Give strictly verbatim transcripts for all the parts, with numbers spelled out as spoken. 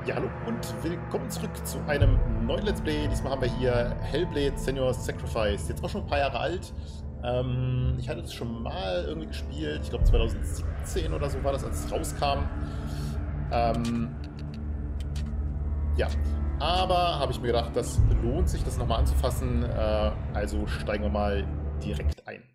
Ja, hallo und willkommen zurück zu einem neuen Let's Play. Diesmal haben wir hier Hellblade: Senua's Sacrifice. Jetzt auch schon ein paar Jahre alt. Ähm, ich hatte das schon mal irgendwie gespielt. Ich glaube zwanzig siebzehn oder so war das, als es rauskam. Ähm, ja, aber habe ich mir gedacht, das lohnt sich, das nochmal anzufassen. Äh, also steigen wir mal direkt ein.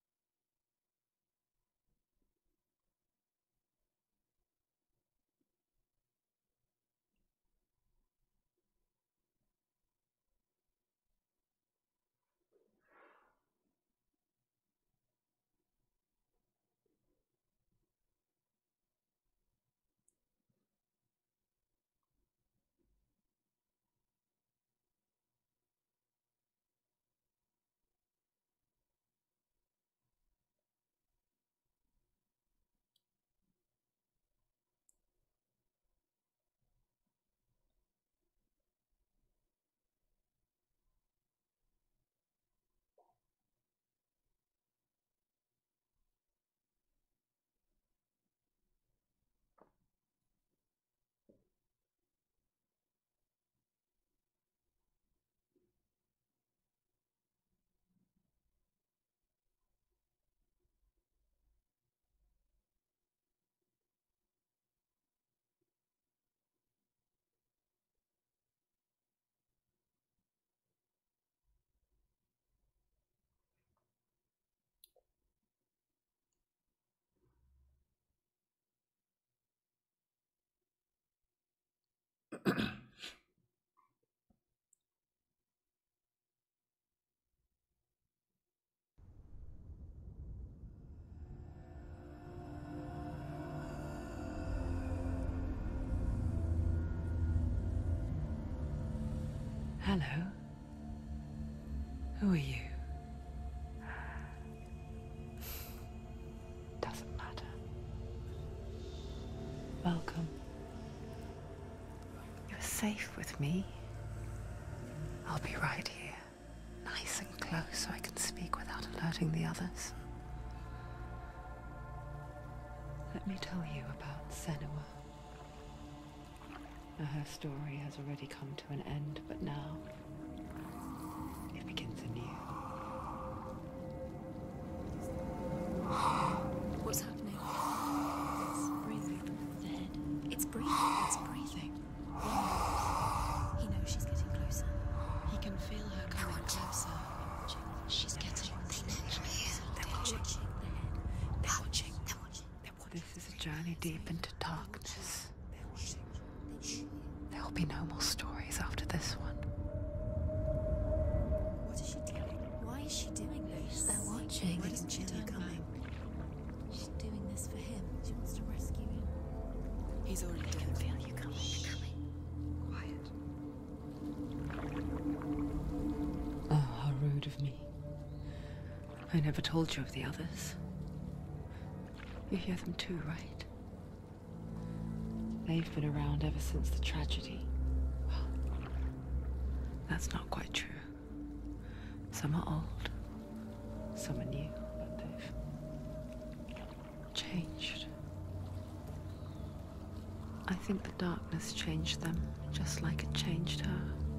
Hello. Who are you? Doesn't matter. Welcome. You're safe with me. I'll be right here, nice and close so I can speak without alerting the others. Let me tell you about Senua. Now, her story has already come to an end, but now it begins anew. What's happening? It's breathing. The head. It's breathing. It's breathing. He knows she's getting closer. He can feel her coming closer. She's getting closer. They're watching. They're watching. They're watching. They're watching. This is a journey deep into darkness. There'll be no more stories after this one. What is she doing? Why is she doing this? They're watching. Why doesn't she turn coming? She's doing this for him. She wants to rescue him. He's already dead. I can feel you coming. Quiet. Oh, how rude of me. I never told you of the others. You hear them too, right? They've been around ever since the tragedy. Well, that's not quite true. Some are old, some are new, but they've changed. I think the darkness changed them, just like it changed her.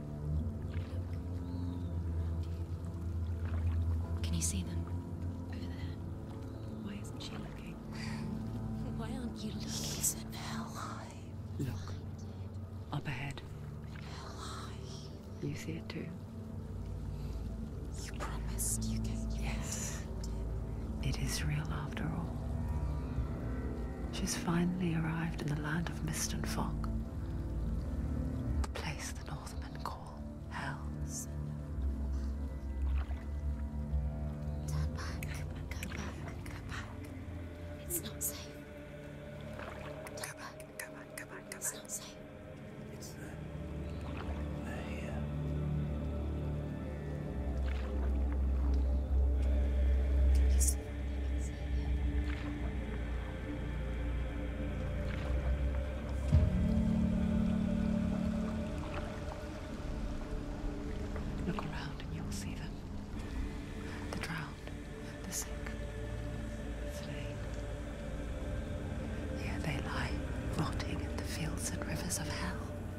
Can you see them? Over there. Why isn't she looking? Why aren't you looking? He's in hell high. Look, up ahead. Hell high. You see it too? You promised you get Yes. It is real after all. She's finally arrived in the land of mist and fog. The place the Northmen call hell. Turn back. Go back. Go back. It's not safe. Go back. Go back. Go back. Go back. It's not safe. It's them. They're here. Yes. Look around and you'll see them. The drowned, the sick, slain. Here they lie, rotting in the fields and rivers of hell.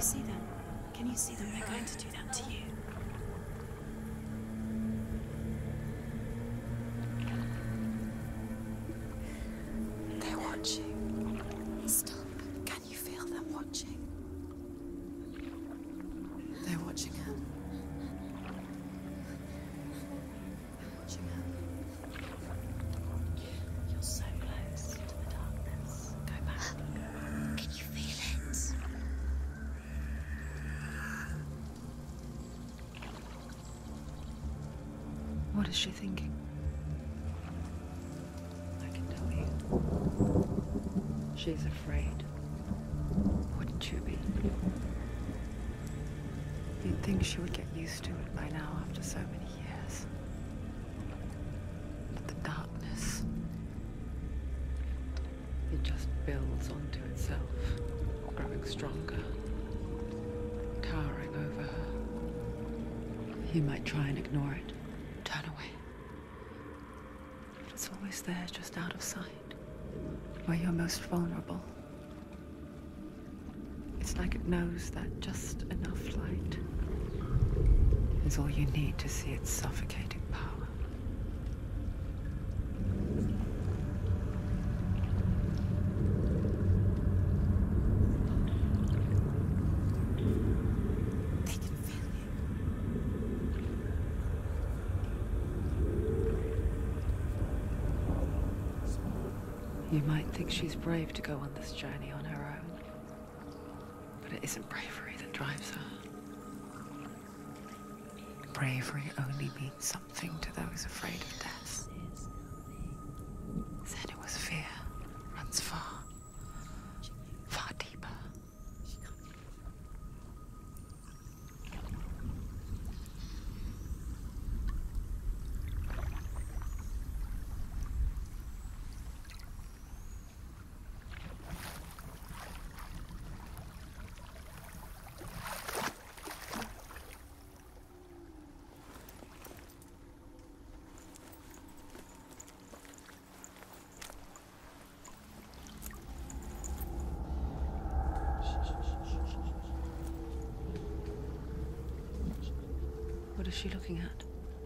you see them? Can you see them? They're going to do that to you. They're watching. Stop. Can you feel them watching? They're watching her. They're watching her. You're so close to the darkness. Go back. Can you feel it? What is she thinking? I can tell you. She's afraid. Wouldn't you be? You'd think she would get used to it by now after so many years. But the darkness, it just builds onto itself, growing stronger, towering over her. You might try and ignore it, turn away. But it's always there, just out of sight, where you're most vulnerable. It's like it knows that just enough light is all you need to see its suffocating power. They can feel you. You might think she's brave to go on this journey on her own, but it isn't bravery that drives her. Bravery only means something to those afraid of death. Senua's fear runs far, far deeper. What is she looking at?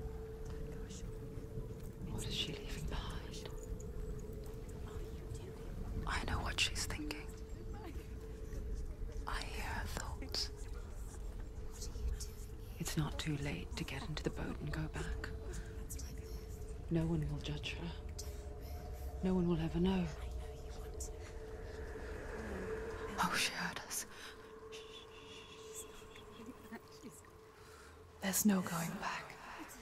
What is she leaving behind? I know what she's thinking. I hear her thoughts. It's not too late to get into the boat and go back. No one will judge her. No one will ever know. Oh, she heard us. There's no going back.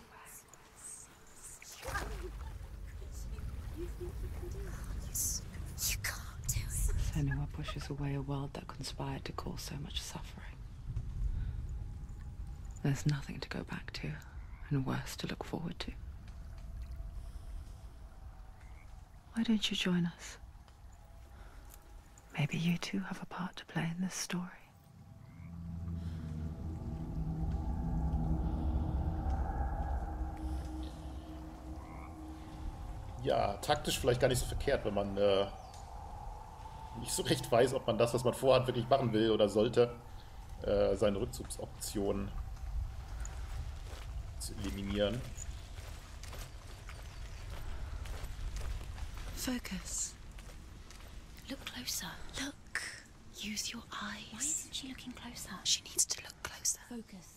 You can't do it. Senua pushes away a world that conspired to cause so much suffering. There's nothing to go back to, and worse to look forward to. Why don't you join us? Maybe you two have a part to play in this story. Ja, taktisch vielleicht gar nicht so verkehrt, wenn man äh, nicht so recht weiß, ob man das, was man vorhat, wirklich machen will oder sollte, äh, seine Rückzugsoptionen zu eliminieren. Focus. Look closer. Look. Use your eyes. Why isn't she looking closer? She needs to look closer. Focus.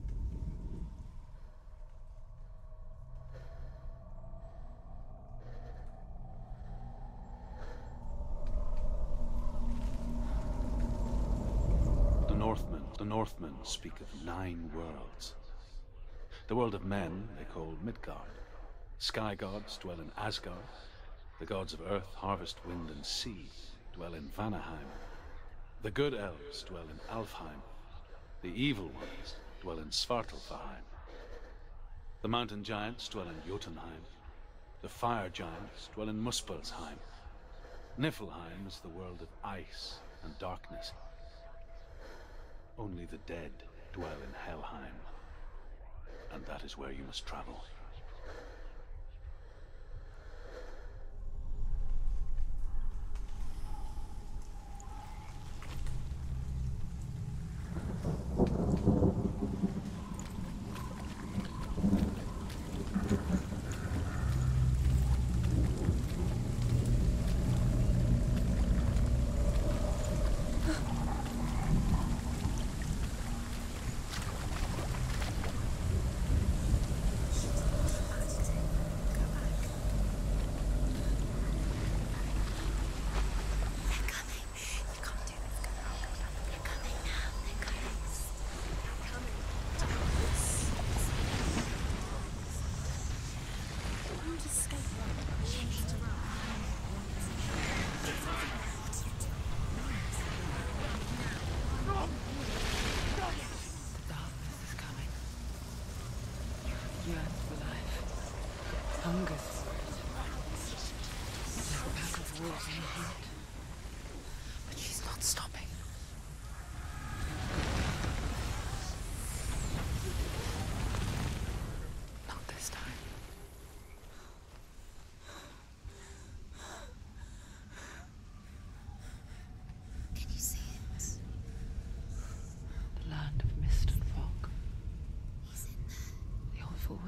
The Northmen, the Northmen speak of nine worlds. The world of men they call Midgard. Sky gods dwell in Asgard. The gods of earth, harvest, wind, and sea dwell in Vanaheim. The good elves dwell in Alfheim. The evil ones dwell in Svartalfheim. The mountain giants dwell in Jotunheim. The fire giants dwell in Muspelheim. Niflheim is the world of ice and darkness. Only the dead dwell in Helheim. And that is where you must travel.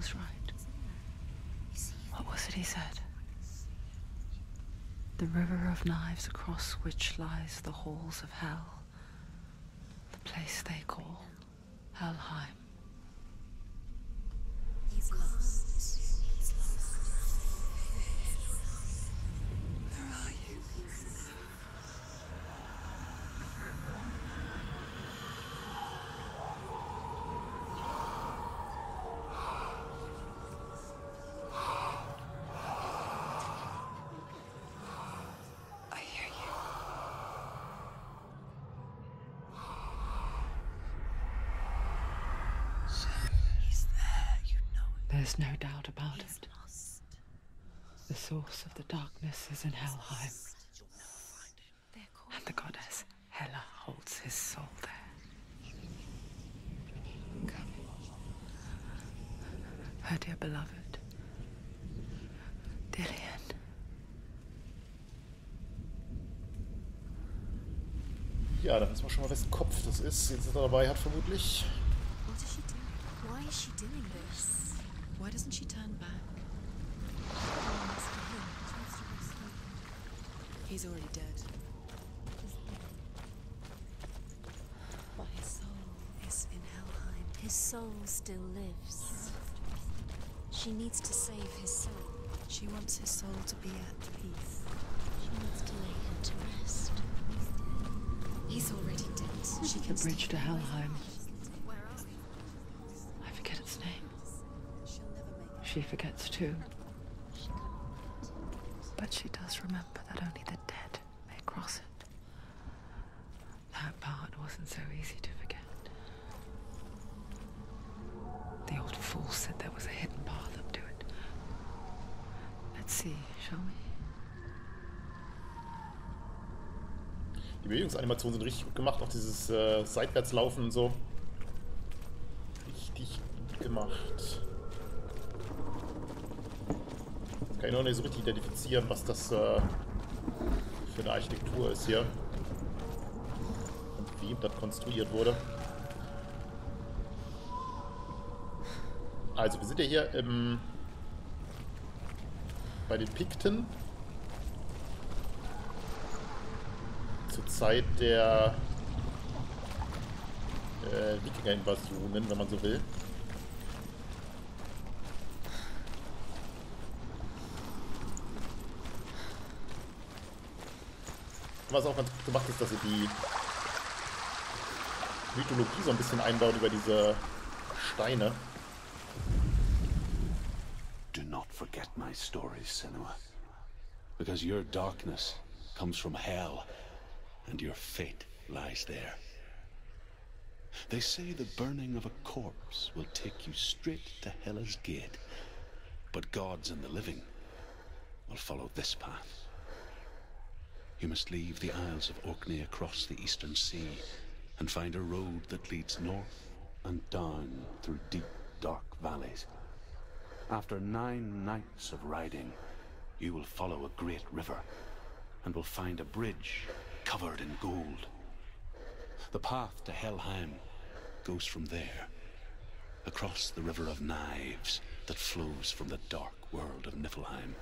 was right. What was it he said? The river of knives across which lies the halls of hell. The place they call Helheim. He's lost. He's lost. Where are you? I hear you. He's there, you know it. There's no doubt about He's it. lost. The source of the darkness is in Helheim, They're called and the goddess Hela holds his soul there. Come. Her dear beloved, Dillian. Ja, dann wissen wir schon mal, wessen Kopf das ist, den sie da dabei hat, vermutlich. What is she doing? Why is she doing this? Why doesn't she turn back? He's already dead. But his soul is in Helheim. His soul still lives. She needs to save his soul. She wants his soul to be at peace. She needs to lay him to rest. He's already dead. She can The bridge to stay away. Helheim. Where are we? I forget its name. She'll never make it. She forgets too. She can't. But she does remember that only the dead may cross it. That part wasn't so easy to forget. The old fool said there was a hidden path up to it. Let's see, shall we? Die Bewegungsanimationen sind richtig gut gemacht, auch dieses äh, Seitwärtslaufen und so. Richtig gut gemacht. Kann ich noch nicht so richtig identifizieren, was das äh, für eine Architektur ist hier. Und wie das konstruiert wurde. Also, wir sind ja hier im, bei den Pikten. Zur Zeit der äh, Wikinger-Invasionen, wenn man so will. Was auch ganz gut gemacht ist, dass sie die Mythologie so ein bisschen einbauen über diese Steine. Do not forget my stories, Senua. Because your darkness comes from hell, and your fate lies there. They say the burning of a corpse will take you straight to Hela's gate, but gods and the living will follow this path. You must leave the Isles of Orkney across the eastern sea and find a road that leads north and down through deep, dark valleys. After nine nights of riding, you will follow a great river and will find a bridge covered in gold. The path to Helheim goes from there, across the river of knives that flows from the dark world of Niflheim.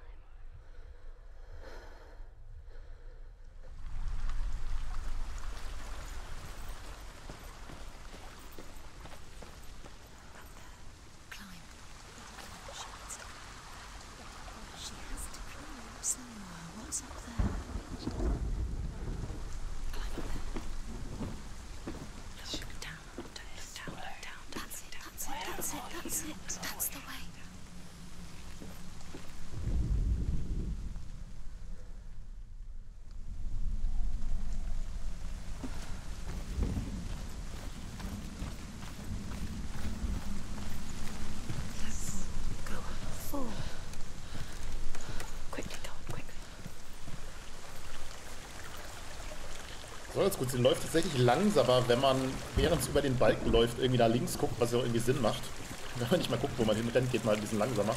Climb. She needs to She has to climb somewhere. What's up there? Climb up there. Look down, look down, look down. That's it, that's it, that's it, that's it. That's the way. Go on, fall. Quickly, go on, quickly. So, jetzt gut, sie läuft tatsächlich langsamer, wenn man, während es über den Balken läuft, irgendwie nach links guckt, was ja auch irgendwie Sinn macht. Wenn man nicht mal guckt, wo man hinrennt, geht man ein bisschen langsamer.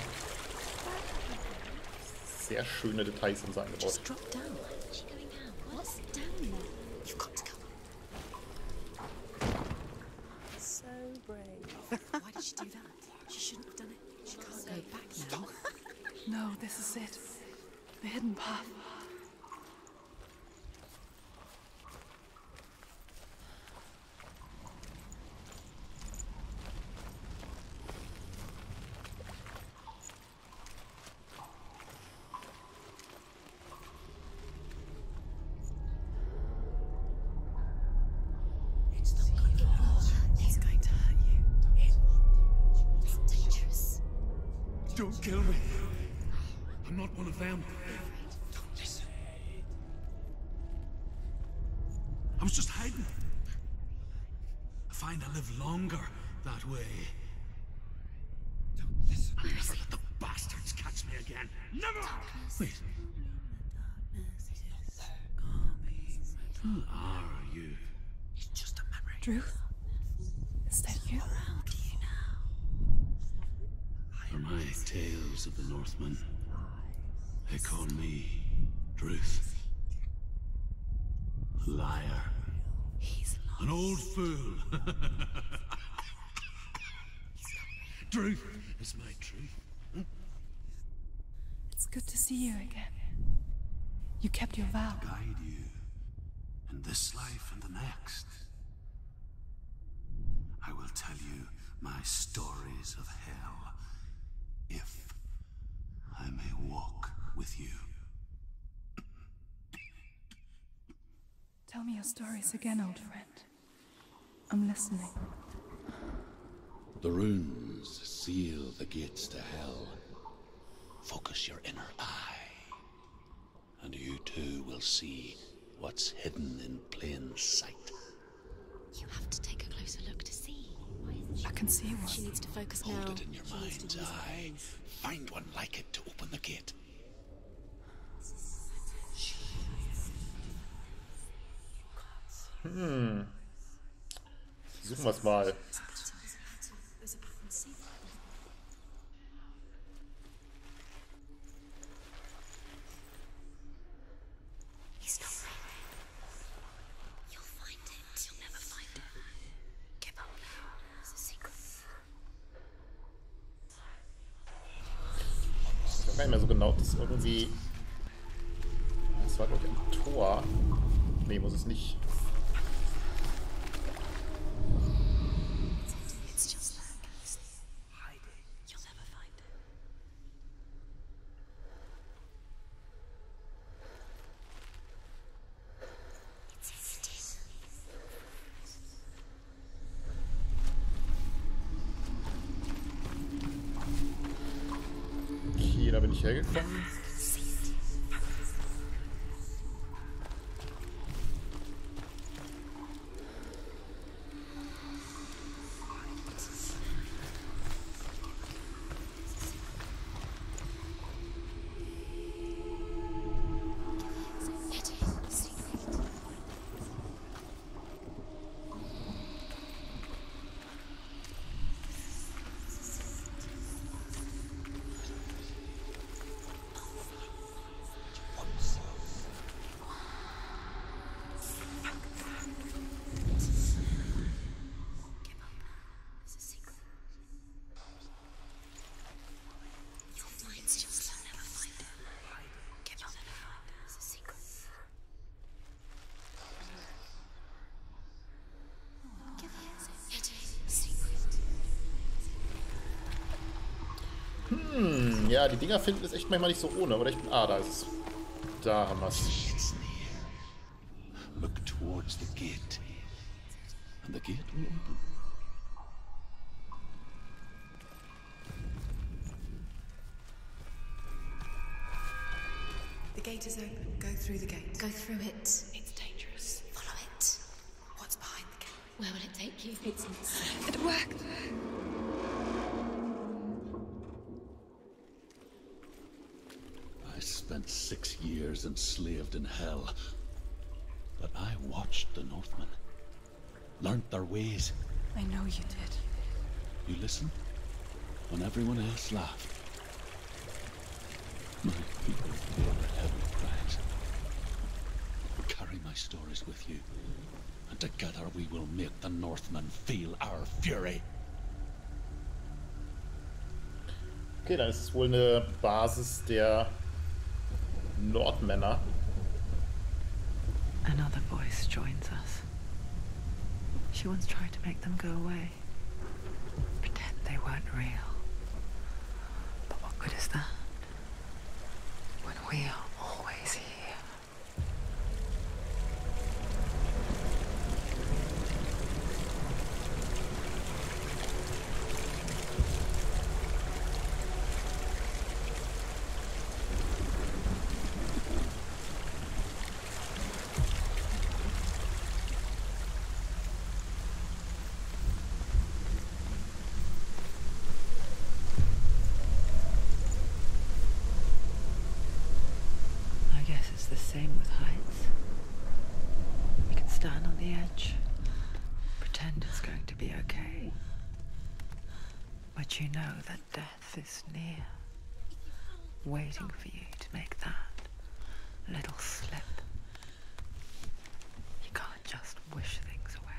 Sehr schöne Details haben sie eingebaut. Just drop down. She's going down. What's down there? You've got to go. So brave. Why did she do that? She shouldn't have done it. She can't Go back now. No, this is it. The hidden path. It's going to hurt you. It's dangerous. Don't kill me. I'm not one of them. Don't listen. I was just hiding. I find I live longer that way. Don't listen. I'll never let the bastards catch me again. Never! Wait. Who are you? It's just a memory. Druth? Is that you? For my tales of the Northmen, they call me Druth. Liar. He's An old fool. Druth is my truth. It's good to see you again. You kept your vow. Guide you in this life and the next. I will tell you my stories of hell, if I may walk with you. Tell me your stories again, old friend. I'm listening. The runes seal the gates to hell. Focus your inner eye, and you too will see what's hidden in plain sight. You have to take a closer look to see. I can see one. She needs to focus now. Hold it in your She needs to mind's use her eye. brains. Find one like it to open the gate. Hm. Suchen wir es mal. There's a pattern. See? He's not right. You'll find it. You'll never find it. Give up now. It's a secret. Ich weiß gar nicht mehr so genau, das ist irgendwie. Das war, glaube ich, ein Tor. Nee, muss es nicht. It's just that. Hide it. You'll never find it. It's hidden. Okay, da bin ich hergekommen. Hm, ja, die Dinger finden ist echt manchmal nicht so ohne, oder? Ich bin. Ah, da ist es. Da haben wir es. It's near. Look towards the gate, and the gate will open. The gate is open. Go through the gate. Go through it. It's dangerous. Follow it. What's behind the gate? Where will it take you? It's not safe. It worked. I spent six years enslaved in hell, but I watched the Northmen, learnt their ways. I know you did. You listened when everyone else laughed. My people paid a heavy price. Carry my stories with you, and together we will make the Northmen feel our fury. Okay, dann ist es wohl eine Basis der Nordmänner. Another voice joins us. She once tried to make them go away. Pretend they weren't real. But what good is that? When we are always here. The same with heights. You can stand on the edge, pretend it's going to be okay, but you know that death is near, waiting for you to make that little slip. You can't just wish things away.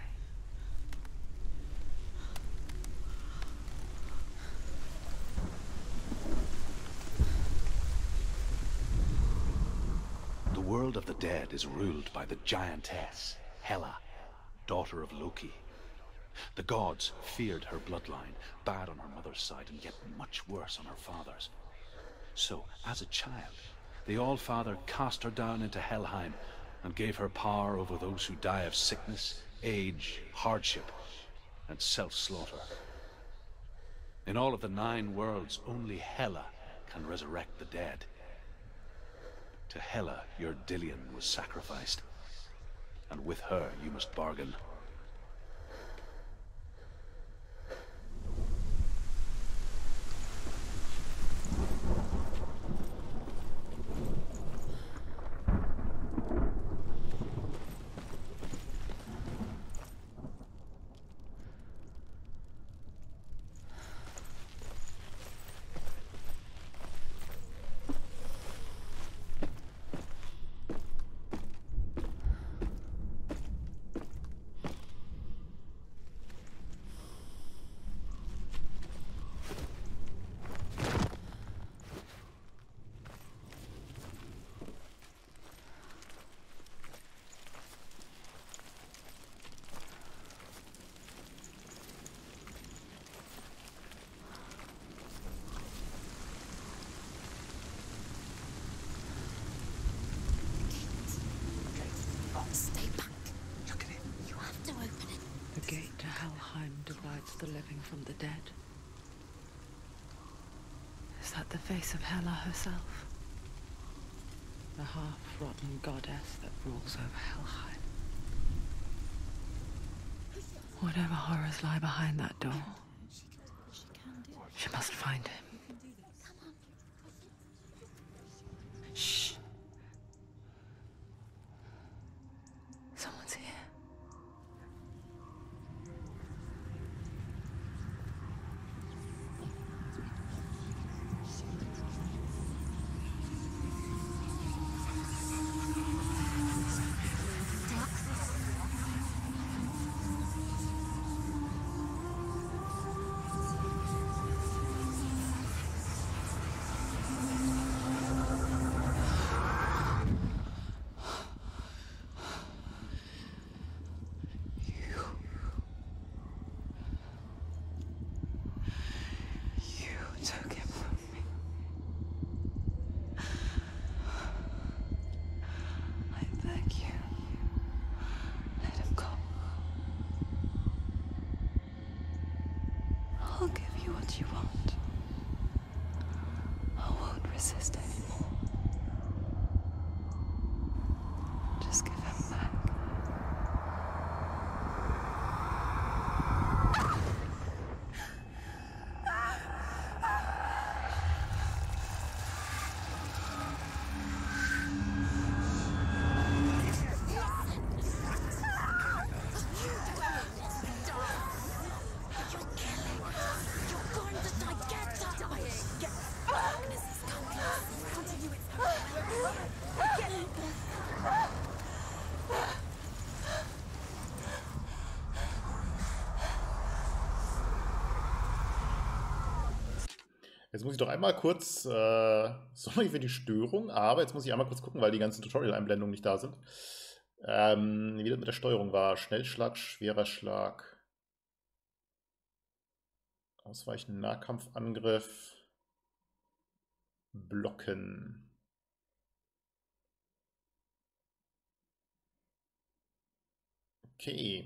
The world of the dead is ruled by the giantess, Hela, daughter of Loki. The gods feared her bloodline, bad on her mother's side and yet much worse on her father's. So, as a child, the All-Father cast her down into Helheim and gave her power over those who die of sickness, age, hardship, and self-slaughter. In all of the nine worlds, only Hela can resurrect the dead. To Hela, your Dillion was sacrificed, and with her you must bargain. Stay back. Look at it. You have to open it. The gate to Helheim divides the living from the dead. Is that the face of Hela herself? The half-rotten goddess that rules over Helheim. Whatever horrors lie behind that door, she must find him. Shh. Someone's here. Took him from me. I beg you, let him go. I'll give you what you want. I won't resist anymore. Just give him back. Darkness is coming. How did you Jetzt muss ich doch einmal kurz, äh, sorry für die Störung, aber jetzt muss ich einmal kurz gucken, weil die ganzen Tutorial-Einblendungen nicht da sind. Ähm, wie das mit der Steuerung war. Schnellschlag, schwerer Schlag. Ausweichen, Nahkampfangriff. Blocken. Okay.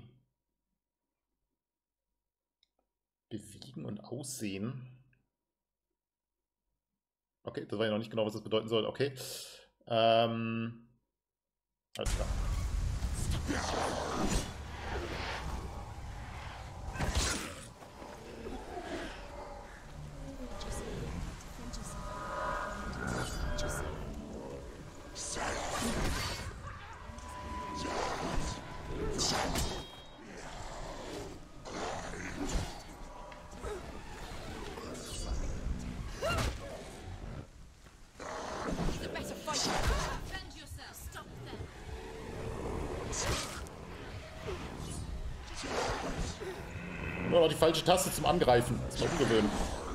Bewegen und Aussehen. Okay, das war ja noch nicht genau, was das bedeuten soll. Okay. Ähm, alles klar. Nur noch die falsche Taste zum Angreifen. Das ist mal ungewöhnlich.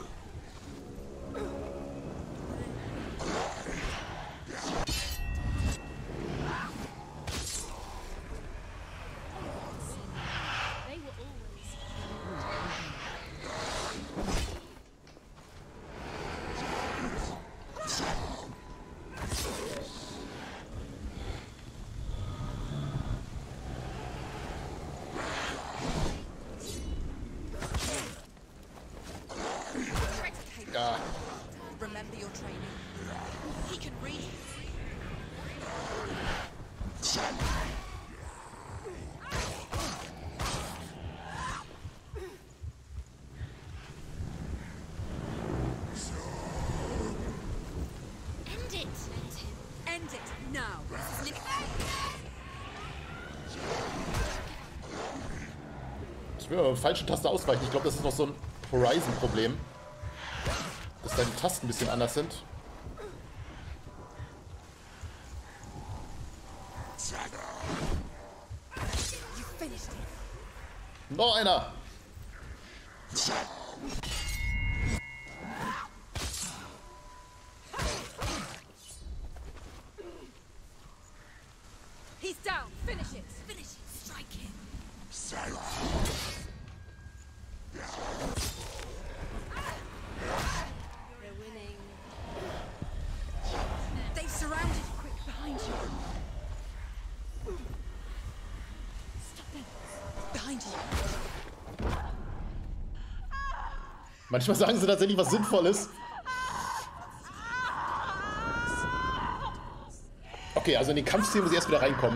Ja. Remember your training. He can read. End it. End it now. This is Ich will aber falsche Taste ausweichen. Ich glaube, das ist noch so ein Horizon-Problem. Dass da die Tasten ein bisschen anders sind. Noch einer! He's down. Finish it. Finish it. Strike him. They're winning. They've surrounded you. Quick, behind you. Stop them. Behind you. Manchmal sagen sie tatsächlich was Sinnvolles. Okay, also in die Kampfszene muss ich erst wieder reinkommen.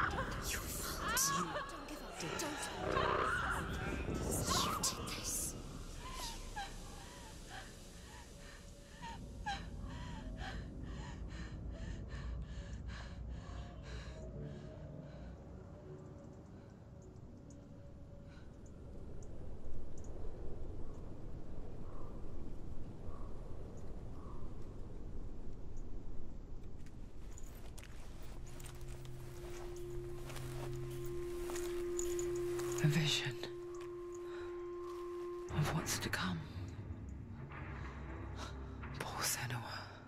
A vision of what's to come. Poor Senua.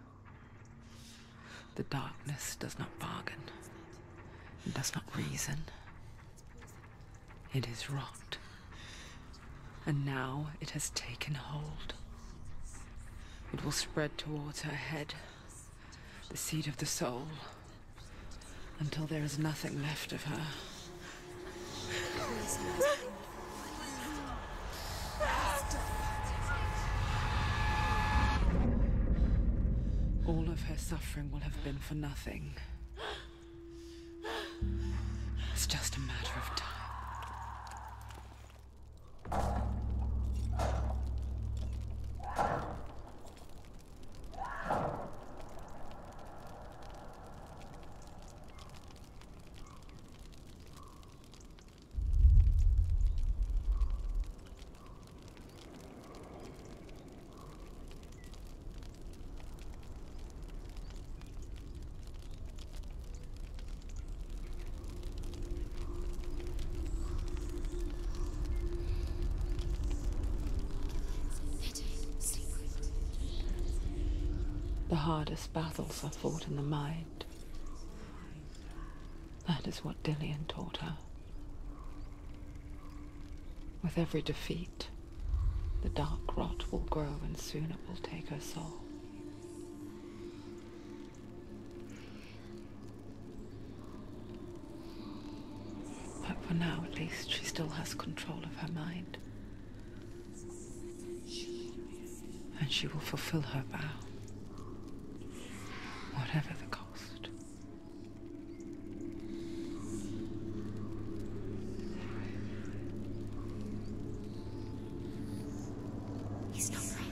The darkness does not bargain, it does not reason. It is rot. And now it has taken hold. It will spread towards her head, the seat of the soul, until there is nothing left of her. All of her suffering will have been for nothing. It's just a matter of time. The hardest battles are fought in the mind. That is what Dillion taught her. With every defeat, the dark rot will grow and soon it will take her soul. But for now, at least, she still has control of her mind. And she will fulfill her vow, whatever the cost. He's not right.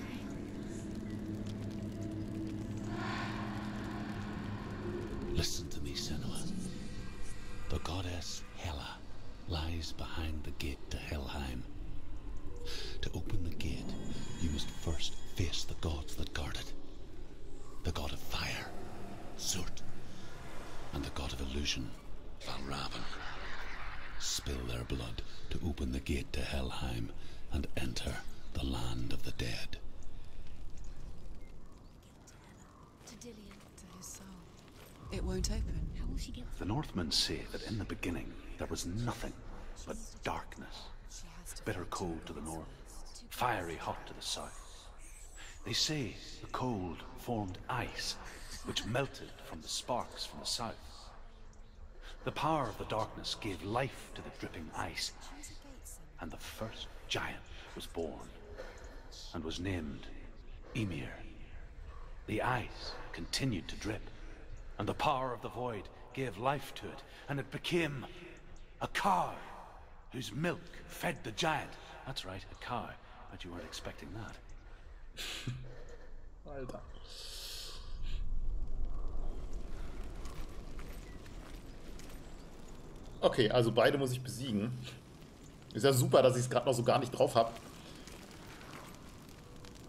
Listen to me, Senua. The goddess Hela lies behind the gate to Helheim. To open the gate, you must first face the gods that guard it. The god of fire, Surt, and the god of illusion, Valravan. Spill their blood to open the gate to Helheim and enter the land of the dead. To Dillion. To his soul. It won't open. How will she get The Northmen say that in the beginning there was nothing but darkness. She has to Bitter cold to the north, fiery hot to the south. They say the cold formed ice, which melted from the sparks from the south. The power of the darkness gave life to the dripping ice, and the first giant was born, and was named Ymir. The ice continued to drip, and the power of the void gave life to it, and it became a cow, whose milk fed the giant. That's right, a cow. Bet you weren't expecting that. Alter. Okay, also beide muss ich besiegen. Ist ja super, dass ich es gerade noch so gar nicht drauf habe.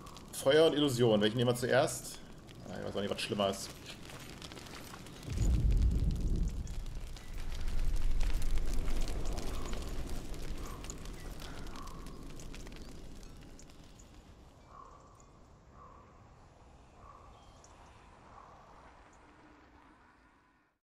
Feuer und Illusion. Welchen nehmen wir zuerst? Ah, ich weiß auch nicht, was schlimmer ist.